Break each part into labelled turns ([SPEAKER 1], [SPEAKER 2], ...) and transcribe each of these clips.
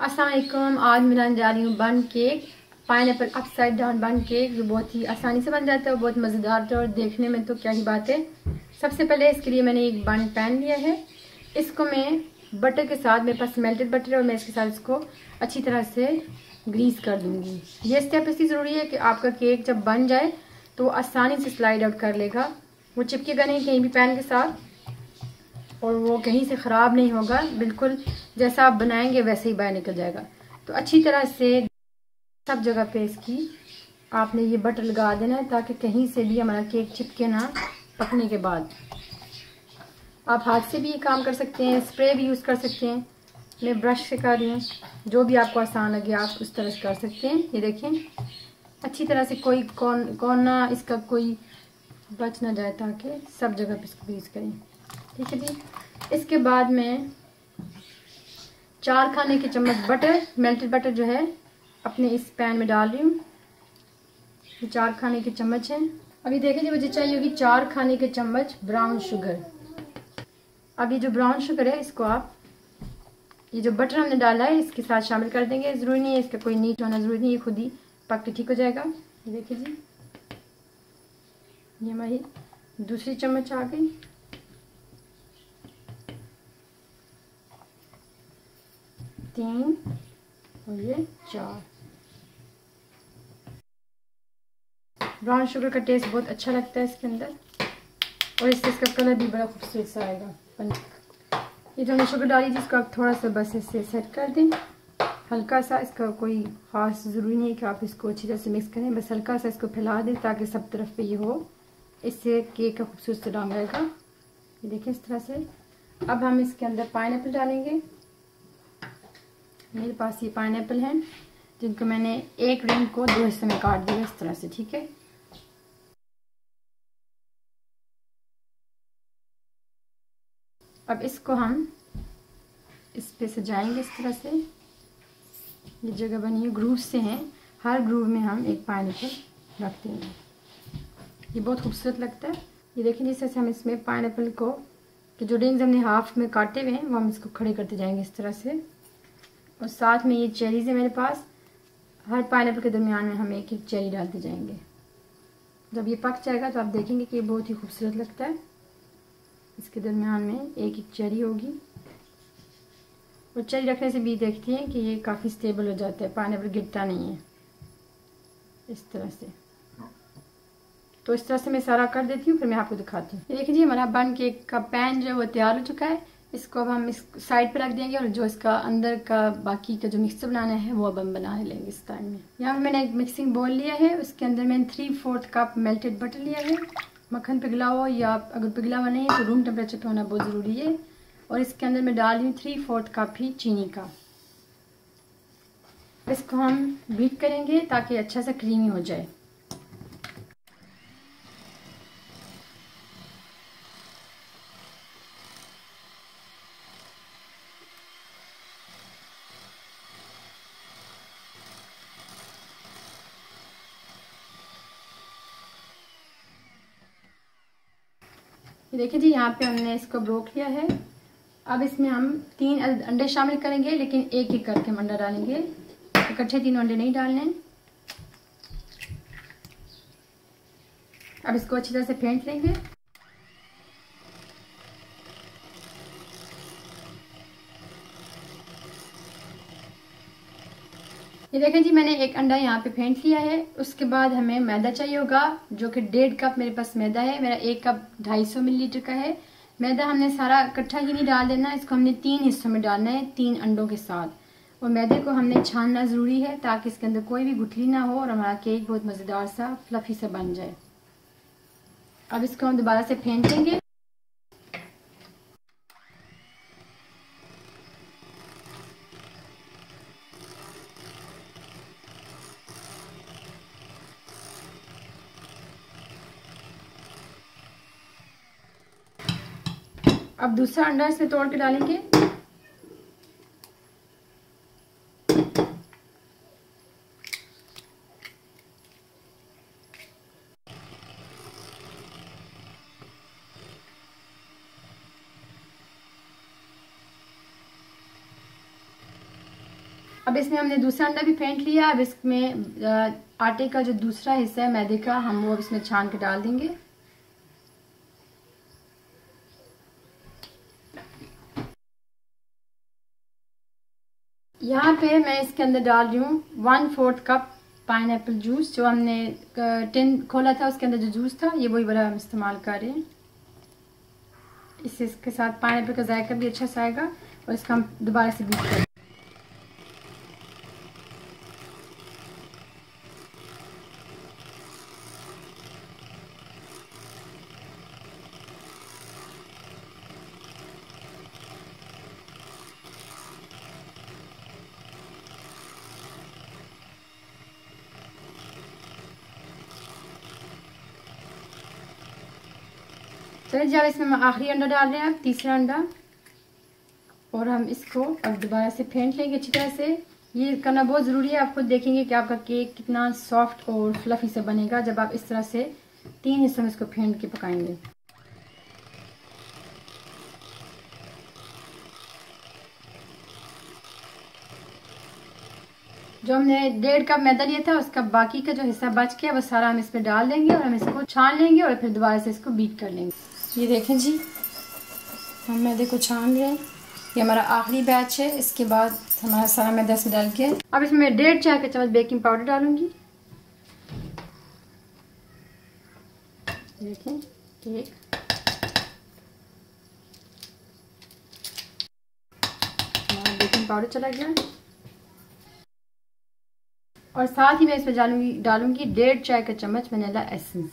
[SPEAKER 1] अस्सलाम वालेकुम। आज मैं बनाने जा रही हूँ bun cake, pineapple upside down bun cake, जो बहुत ही आसानी से बन जाता है और बहुत मज़ेदार होता है और देखने में तो क्या ही बात है। सबसे पहले इसके लिए मैंने एक बन पैन लिया है। इसको मैं बटर के साथ, मेरे पास मेल्टेड बटर है और मैं इसके साथ इसको अच्छी तरह से ग्रीस कर दूँगी। ये स्टेप इसलिए ज़रूरी है कि आपका केक जब बन जाए तो आसानी से स्लाइड आउट कर लेगा, वो चिपकेगा नहीं कहीं भी पैन के साथ और वो कहीं से ख़राब नहीं होगा। बिल्कुल जैसा आप बनाएंगे वैसे ही बाहर निकल जाएगा। तो अच्छी तरह से सब जगह पे इसकी आपने ये बटर लगा देना है ताकि कहीं से भी हमारा केक चिपके ना पकने के बाद। आप हाथ से भी ये काम कर सकते हैं, स्प्रे भी यूज़ कर सकते हैं। मैं ब्रश से कर रही हूँ, जो भी आपको आसान लगे आप उस तरह से कर सकते हैं। ये देखें अच्छी तरह से कोई कोना इसका कोई बच ना जाए ताकि सब जगह पे इसको ग्रीस करें। ठीक है जी। इसके बाद मैं 4 खाने के चम्मच बटर, मेल्टेड बटर जो है, अपने इस पैन में डाल रही हूँ। ये 4 खाने के चम्मच हैं। अभी देखें जी, मुझे चाहिए होगी 4 खाने के चम्मच ब्राउन शुगर। अब ये जो ब्राउन शुगर है इसको आप ये जो बटर हमने डाला है इसके साथ शामिल कर देंगे। ज़रूरी नहीं है इसका कोई नीट होना, ज़रूरी नहीं है, खुद ही पक के ठीक हो जाएगा। ये देखिए जी, ये हमारी दूसरी चम्मच आ गई। तीन और ये 4। ब्राउन शुगर का टेस्ट बहुत अच्छा लगता है इसके अंदर और इससे इसका कलर भी बड़ा खूबसूरत सा आएगा। ये जो हमने शुगर डाली जिसको आप थोड़ा सा बस इससे सेट कर दें, हल्का सा। इसका कोई ख़ास ज़रूरी नहीं है कि आप इसको अच्छी तरह से मिक्स करें, बस हल्का सा इसको फैला दें ताकि सब तरफ पे ये हो। इससे केक का खूबसूरत सा रंग आएगा। ये देखिए इस तरह से। अब हम इसके अंदर पाइनएप्पल डालेंगे। मेरे पास ये पाइनएप्पल हैं जिनको मैंने एक रिंग को 2 हिस्से में काट दिया इस तरह से। ठीक है। अब इसको हम इस पे सजाएंगे इस तरह से। ये जगह बनी है ग्रूव से हैं, हर ग्रूव में हम एक पाइनएप्पल रख देंगे। ये बहुत खूबसूरत लगता है। ये देखिए जिस तरह से हम इसमें पाइनएप्पल को कि जो रिंग्स हमने हाफ में काटे हुए हैं वो हम इसको खड़े करते जाएंगे इस तरह से। और साथ में ये चेरीज है मेरे पास, हर पाइनएप्पल के दरमियान में हम एक एक चेरी डालते जाएंगे। जब ये पक जाएगा तो आप देखेंगे कि ये बहुत ही खूबसूरत लगता है। इसके दरमियान में एक एक चेरी होगी और चेरी रखने से भी देखती हैं कि ये काफ़ी स्टेबल हो जाता है, पाइनएप्पल गिरता नहीं है इस तरह से। तो इस तरह से मैं सारा कर देती हूँ, फिर मैं आपको दिखाती हूँ। ये देखिए जी, हमारा बन केक का पैन जो है वो तैयार हो चुका है। इसको अब हम इस साइड पे रख देंगे और जो इसका अंदर का बाकी का जो मिक्सचर बनाना है वो अब हम बना लेंगे इस टाइम में। यहाँ पर मैंने एक मिक्सिंग बोल लिया है, उसके अंदर मैंने 3/4 कप मेल्टेड बटर लिया है। मक्खन पिघला हुआ या अगर पिघला हुआ नहीं है तो रूम टेम्परेचर पे होना बहुत ज़रूरी है। और इसके अंदर मैं डाल रही हूँ 3/4 कप ही चीनी का। इसको हम बीट करेंगे ताकि अच्छा सा क्रीमी हो जाए। ये देखिए जी, यहाँ पे हमने इसको ब्रोक लिया है। अब इसमें हम 3 अंडे शामिल करेंगे, लेकिन एक एक करके हम अंडा डालेंगे, इकट्ठे 3 अंडे नहीं डालने। अब इसको अच्छी तरह से फेंट लेंगे। ये देखें जी, मैंने एक अंडा यहाँ पे फेंट लिया है। उसके बाद हमें मैदा चाहिए होगा, जो कि 1.5 कप मेरे पास मैदा है। मेरा 1 कप 250 मिलीलीटर का है। मैदा हमने सारा इकट्ठा ही नहीं डाल देना, इसको हमने 3 हिस्सों में डालना है 3 अंडों के साथ। और मैदे को हमने छानना ज़रूरी है ताकि इसके अंदर कोई भी गुठली ना हो और हमारा केक बहुत मज़ेदार सा फ्लफी सा बन जाए। अब इसको हम दोबारा से फेंटेंगे। अब दूसरा अंडा इसमें तोड़ के डालेंगे। अब इसमें हमने दूसरा अंडा भी फेंट लिया। अब इसमें आटे का जो दूसरा हिस्सा है मैदे का, हम वो अब इसमें छान के डाल देंगे। यहाँ पे मैं इसके अंदर डाल रही हूँ 1/4 कप पाइनएप्पल जूस। जो हमने टिन खोला था उसके अंदर जो जूस था, ये वही वाला हम इस्तेमाल कर रहे हैं। इसके साथ पाइनएप्पल का जायका भी अच्छा सा आएगा और इसका हम दोबारा से बीट करें। चलिए जब इसमें हम आखिरी अंडा डाल रहे हैं, तीसरा अंडा, और हम इसको अब दोबारा से फेंट लेंगे अच्छी तरह से। ये करना बहुत ज़रूरी है। आप खुद देखेंगे कि आपका केक कितना सॉफ्ट और फ्लफी से बनेगा जब आप इस तरह से 3 हिस्सों में इसको फेंट के पकाएंगे। जो हमने 1.5 कप मैदा लिया था उसका बाकी का जो हिस्सा बच गया वो सारा हम इसमें डाल देंगे और हम इसको छान लेंगे और फिर दोबारा से इसको बीट कर लेंगे। ये देखें जी, हम मैदे को छान रहे हैं। ये हमारा आखिरी बैच है। इसके बाद हमारा सारा मैदा इसमें डाल के अब इसमें 1.5 चाय का चम्मच बेकिंग पाउडर डालूंगी। देखें केक हमारा बेकिंग पाउडर चला गया और साथ ही मैं इसमें डालूंगी 1.5 चाय का चम्मच वनीला एसेंस।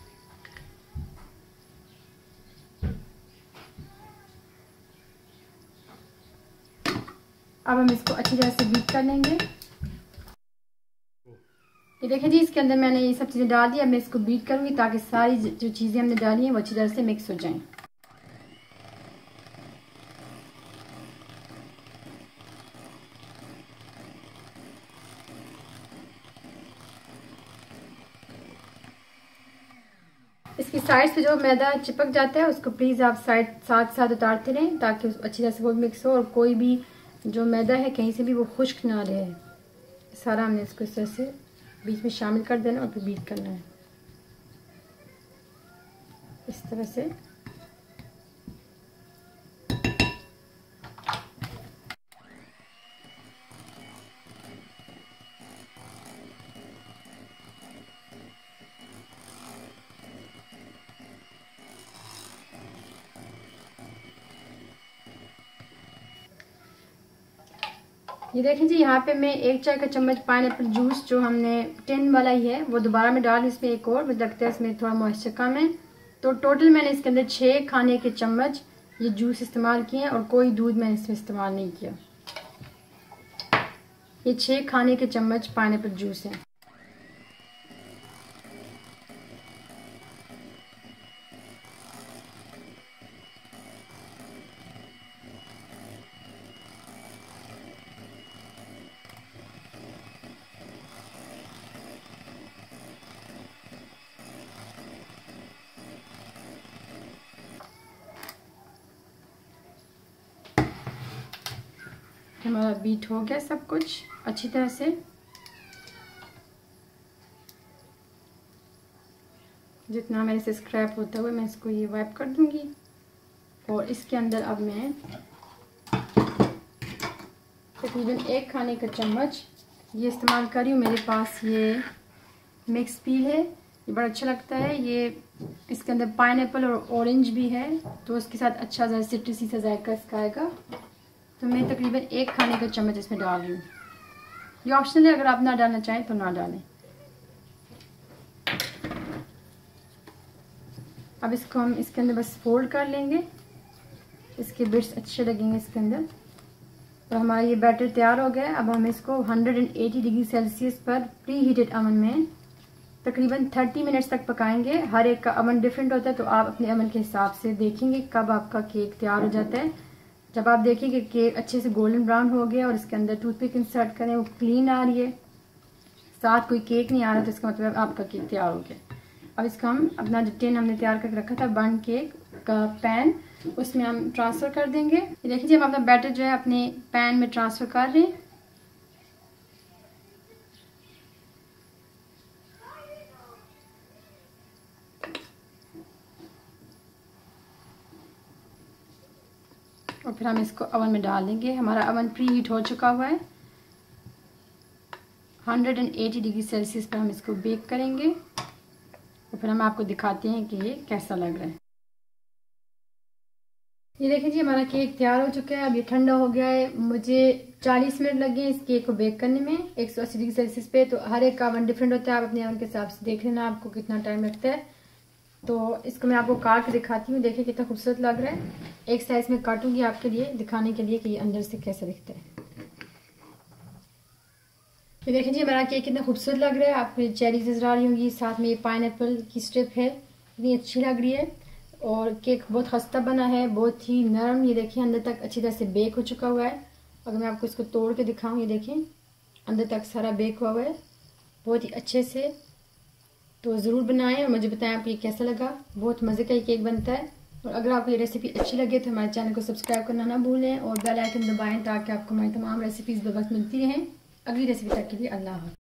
[SPEAKER 1] अब हम इसको अच्छी तरह से बीट कर लेंगे। ये देखिए जी, इसके अंदर मैंने ये सब चीज़ें डाल दी। अब मैं इसको बीट करूंगी ताकि सारी जो चीज़ें हमने डाली हैं वो अच्छी तरह से मिक्स हो जाएं। इसकी साइड से जो मैदा चिपक जाता है उसको प्लीज़ आप साथ साथ उतारते रहें ताकि अच्छी तरह से वो मिक्स हो और कोई भी जो मैदा है कहीं से भी वो खुश्क ना रहे। सारा हमने इसको इस तरह से बीच में शामिल कर देना और फिर बीट करना है इस तरह से। ये देखें जी, यहाँ पे मैं 1 चाय का चम्मच पाइनएप्पल जूस जो हमने टिन वाला ही है वो दोबारा में डाल इसमें एक और। मुझे लगता है इसमें थोड़ा मॉइस्चर कम है, तो टोटल मैंने इसके अंदर 6 खाने के चम्मच ये जूस इस्तेमाल किए हैं और कोई दूध मैंने इसमें इस्तेमाल नहीं किया। ये 6 खाने के चम्मच पाइनएप्पल जूस है। हमारा बीट हो गया सब कुछ अच्छी तरह से। जितना मेरे से स्क्रैप होता हुआ मैं इसको ये वाइप कर दूंगी और इसके अंदर अब मैं तकरीबन 1 खाने का चम्मच ये इस्तेमाल कर रही हूँ। मेरे पास ये मिक्स पील है, ये बड़ा अच्छा लगता है। ये इसके अंदर पाइनएप्पल और ऑरेंज भी है तो उसके साथ अच्छा सा सिट्रसी सा जायका इसका आएगा। तो मैं तकरीबन 1 खाने का चम्मच इसमें डाल रही हूँ। ये ऑप्शनल है, अगर आप ना डालना चाहें तो ना डालें। अब इसको हम इसके अंदर बस फोल्ड कर लेंगे, इसके बिट्स अच्छे लगेंगे इसके अंदर। तो हमारा ये बैटर तैयार हो गया है। अब हम इसको 180 डिग्री सेल्सियस पर प्री हीटेड ओवन में तकरीबन 30 मिनट्स तक पकाएंगे। हर एक का ओवन डिफरेंट होता है तो आप अपने ओवन के हिसाब से देखेंगे कब आपका केक तैयार हो जाता है। जब आप देखेंगे कि केक अच्छे से गोल्डन ब्राउन हो गया और इसके अंदर टूथपिक इंसर्ट करें वो क्लीन आ रही है, साथ कोई केक नहीं आ रहा, तो इसका मतलब आपका केक तैयार हो गया। अब इसको हम अपना जो टिन हमने तैयार करके रखा था बंट केक का पैन, उसमें हम ट्रांसफ़र कर देंगे। ये देखिए हम अपना बैटर जो है अपने पैन में ट्रांसफ़र कर रहे हैं। और फिर हम इसको ओवन में डाल देंगे। हमारा ओवन प्री हीट हो चुका हुआ है। 180 डिग्री सेल्सियस पर हम इसको बेक करेंगे और फिर हम आपको दिखाते हैं कि ये कैसा लग रहा है। ये देखिए जी, हमारा केक तैयार हो चुका है। अब ये ठंडा हो गया है। मुझे 40 मिनट लगे इस केक को बेक करने में 180 डिग्री सेल्सियस पे। तो हर एक का ओवन डिफरेंट होता है, आप अपने ओवन के हिसाब से देख लेना आपको कितना टाइम लगता है। तो इसको मैं आपको काट के दिखाती हूँ। देखिए कितना खूबसूरत लग रहा है। एक साइज में काटूंगी आपके लिए दिखाने के लिए कि ये अंदर से कैसा दिखता है। तो देखिए जी, हमारा केक कितना खूबसूरत लग रहा है। आपको चेरीज नजर आ रही होंगी, साथ में ये पाइनएप्पल की स्ट्रिप है, इतनी अच्छी लग रही है। और केक बहुत खस्ता बना है, बहुत ही नरम। ये देखिए अंदर तक अच्छी तरह से बेक हो चुका हुआ है। अगर मैं आपको इसको तोड़ के दिखाऊं, ये देखिए अंदर तक सारा बेक हुआ हुआ है बहुत ही अच्छे से। तो ज़रूर बनाएं और मुझे बताएं आपको ये कैसा लगा। बहुत मज़े का ये केक बनता है। और अगर आपको ये रेसिपी अच्छी लगे तो हमारे चैनल को सब्सक्राइब करना ना भूलें और बेल आइकन दबाएं ताकि आपको हमारी तमाम रेसिपीज़ बर वक्त मिलती रहें। अगली रेसिपी तक के लिए अल्लाह हाफ़िज़।